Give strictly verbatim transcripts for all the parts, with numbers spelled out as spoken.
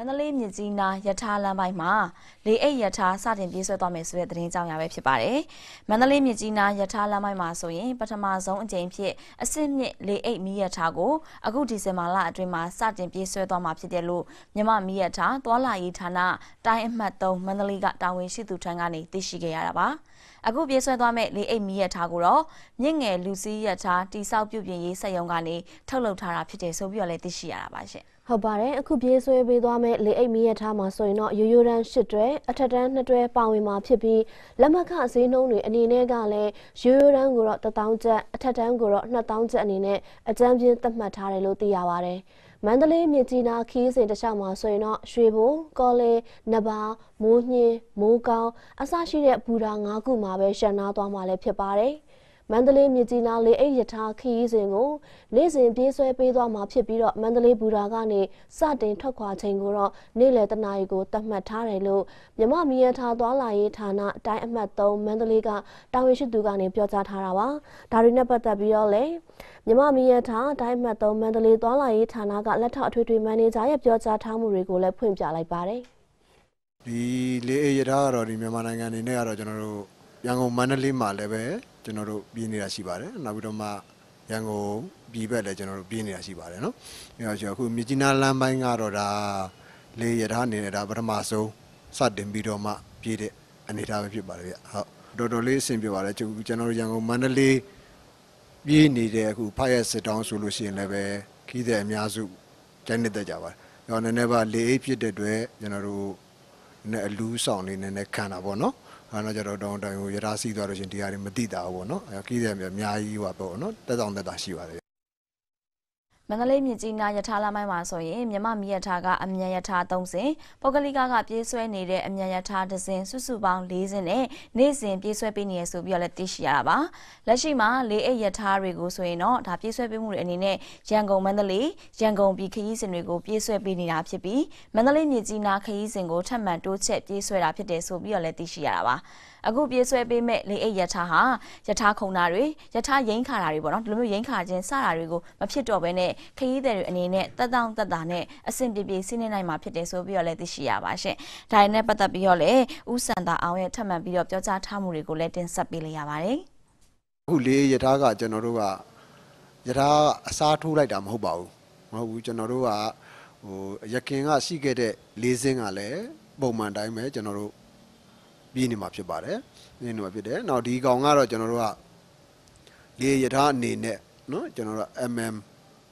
န္တလေးမြစ်ကြီးနားရထားလမ်းပိုင်းမှာလေအိတ်ရထားစတင်ပြေးဆွဲသွားမယ်ဆိုတဲ့သတင်းကြောင်းရပဲဖြစ်ပါတယ်။မန္တလေးမြစ်ကြီးနားရထားလမ်းပိုင်းမှာဆိုရင်ပထမဆုံးအကြိမ်ဖြစ်အစစ်မြစ်လေအိတ်မီးရထားကိုအခုဒီဇင်ဘာလအတွင်းမှာစတင်ပြေးဆွဲသွားမှာဖြစ်တယ်လို့မြန်မာမီးရထားသွာလာရေးဌာနတိုင်းအမှတ်သုံးမန္တလေးကတာဝန်ရှိသူထံကနေသိရှိခဲ့ရတာပါ။အခုပြေးဆွဲသွားမဲ့လေအိတ်မီးရထားကိုတော့မြင့်ငယ်လူစီးရထားတိဆောက်ပြုပြင်ရေးစက်ရုံကနေထုတ်လုပ်ထားတာဖြစ်တယ်ဆိုပြီးတော့လည်းသိရှိရတာပါရှင်။ဟုတ်ပါတယ်အခုပြေးဆွဲပေးသွားမဲ့လေအိတ်မီးရထားမှာဆိုရင်တော့ရိုးရိုးတန်းရှစ်တွဲအထက်တန်းနှစ်တွဲပါဝင်မှာဖြစ်ပြီးလက်မှတ်ခဈေးနှုန်းတွေအနေနဲ့ကလည်းရိုးရိုးတန်းကိုတော့တစ်သောင်းကျပ်အထက်တန်းကိုတော့နှစ်သောင်းကျပ်အနေနဲ့အကြမ်းပြင်းသတ်မှတ်ထားတယ်လို့သိရပါတယ်မန္တလေးမြစ်ကြီးနားခီးစဉ်တစ်လျှောက်မှာဆိုရင်တော့ရွှေဘိုကော်လင်းနဘာမိုးညင်းမိုးကောင်းအစရှိတဲ့ဘူတာ၅ခုမှာပဲရှန်နာသွားမှာလည်းဖြစ်ပါတယ်မန္တလေးမြစ်ကြီးနားလေအိတ်ရထားခီးစဉ်ကိုနေ့စဉ်ပြေးဆွဲပေးသွားမှာဖြစ်ပြီးတော့မန္တလေးဘူတာကနေစတင်ထွက်ခွာချိန်ကိုတော့နေ့လယ်တနာရီကိုသတ်မှတ်ထားတယ်လို့မြမမီးရထားသွားလာရေးဌာနတိုင်းအမှတ်သုံးမန္တလေးကတာဝန်ရှိသူကနေပြောကြားထားတာပါဒါတွေနဲ့ပတ်သက်ပြီးတော့လေမြမမီးရထားတိုင်းအမှတ်သုံးမန္တလေးသွားလာရေးဌာနကလက်ထောက်အထွေထွေမန်နေဂျာရဲ့ပြောကြားထားမှုတွေကိုလည်းဖွင့်ပြလိုက်ပါတယ်ဒီလေအိတ်ရထားကတော့ဒီမြန်မာနိုင်ငံအနေနဲ့ကတော့ကျွန်တော်တို့ရန်ကုန်မန္တလေးမှာလည်းပဲကျွန်တော်တို့ပြည်နေတာရှိပါတယ်နောက်ပြီးတော့မှရန်ကုန်ပြည်ဘက်လည်းကျွန်တော်တို့ပြည်နေတာရှိပါတယ်နော်အဲတော့အခုမြစ်ကြီးနားလမ်းပိုင်းကတော့ဒါလေရထားအနေနဲ့ဒါပထမဆုံးစတင်ပြီးတော့မှပြည်တဲ့အနေအထားပဲဖြစ်ပါတယ်ဗျဟုတ်တော်တော်လေးအဆင်ပြေပါတယ်ကျွန်တော်တို့ရန်ကုန်မန္တလေးပြည်နေတဲ့အခုဖရက်စစ်တောင်းဆိုလို့ရှိရင်လည်းပဲခီးတဲ့အများစုကျန်းနေတဲ့ကြပါတယ်ဟောနည်းနည်းပါလေအိတ်ဖြစ်တဲ့အတွက်ကျွန်တော်တို့နဲ့အလူးဆောင်လေးနည်းနည်းခံတာပေါ့နော်အဲ့တော့ကျတော့တောင်းတိုင်ကိုရထားစီးသွားလို့ရှင်တရားတွေမသိတာဘူးပေါ့နော်အဲခီးတယ်အများကြီးဟောပေါ့နော်တက်ဆောင်တက်တာရှိပါတယ်မန္တလေးမြစ်ကြီးနားရထားလမ်းပိုင်းမှာဆိုရင်မြမမီးရထားကအမြန်ရထားသုံးစင်းပုဂ္ဂလိကကပြေးဆွဲနေတဲ့အမြန်ရထားတစ်စင်းစုစုပေါင်း၄စင်းနဲ့နေ့စဉ်ပြေးဆွဲပေးနေရဆိုပြီးတော့လည်းသိရှိရတာပါလက်ရှိမှာလေးအိတ်ရထားတွေကိုဆိုရင်တော့ဒါပြေးဆွဲပေးမှုတွေအနေနဲ့ရန်ကုန်မန္တလေးရန်ကုန်ပြည်ခရီးစဉ်တွေကိုပြေးဆွဲပေးနေတာဖြစ်ပြီးမန္တလေးမြစ်ကြီးနားခရီးစဉ်ကိုထပ်မံတိုးချက်ပြေးဆွဲတာဖြစ်တယ်ဆိုပြီးတော့လည်းသိရှိရတာပါအခုပြေးဆွဲပေးမဲ့လေအိတ်ရထားဟာရထားခုံတာတွေရထားရိန်းခါတာတွေပေါ့နော်ဒီလိုမျိုးရိန်းခါခြင်းစတာတွေကိုမဖြစ်တော့ဘဲနဲ့ခရီးသည်တွေအနေနဲ့တက်တောင့်တက်တာနဲ့အဆင်ပြေပြေစီးနေနိုင်မှာဖြစ်တယ်ဆိုပြီးတော့လည်းသိရှိရပါရှင်။ဒါနဲ့ပတ်သက်ပြီးတော့လည်းဦးစန္ဒာအောင်ရဲ့ထပ်မံပြီးတော့ပြောကြားထားမှုတွေကိုလည်းတင်ဆက်ပေးလိုက်ရပါတယ်။အခုလေရထားကကျွန်တော်တို့ကရထားအစားထိုးလိုက်တာမဟုတ်ပါဘူး။မဟုတ်ဘူးကျွန်တော်တို့ကဟိုရခင်ကရှိခဲ့တဲ့လေးစင်းကလည်းပုံမှန်တိုင်းပဲကျွန်တော်တို့ပြည်နေမှာဖြစ်ပါတယ်။နေနေမှာဖြစ်တယ်။နောက်ဒီကောင်ကတော့ကျွန်တော်တို့ကလေရထားအနေနဲ့နော်ကျွန်တော်တို့ M M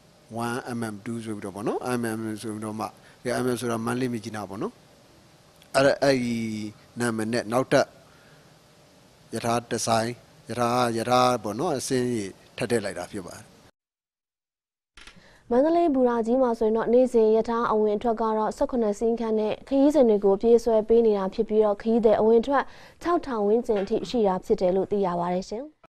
one M M two ဆိုပြီးတော့ပေါ့နော် M M ဆိုပြီးတော့မှ M M ဆိုတာမန္တလေးမြစ်ကြီးနားပေါ့နော်အဲ့ဒါအဲ့ဒီနာမည်နဲ့နောက်ထပ်ရထားဒီဇိုင်းရထားရထားပေါ့နော်အစင်းကြီးထပ်ထည့်လိုက်တာဖြစ်ပါတယ်မန္တလေးဘူရာကြီးမှာဆိုရင်တော့နေ့စဉ်ရထားအဝင်အထွက်ကတော့၁၈စင်းခန့်နဲ့ခရီးစဉ်တွေကိုပြေးဆွဲပေးနေတာဖြစ်ပြီးတော့ခရီးသည်အဝင်ထွက်၆ထောင်ဝန်းကျင်အထိရှိတာဖြစ်တယ်လို့သိရပါတယ်ရှင်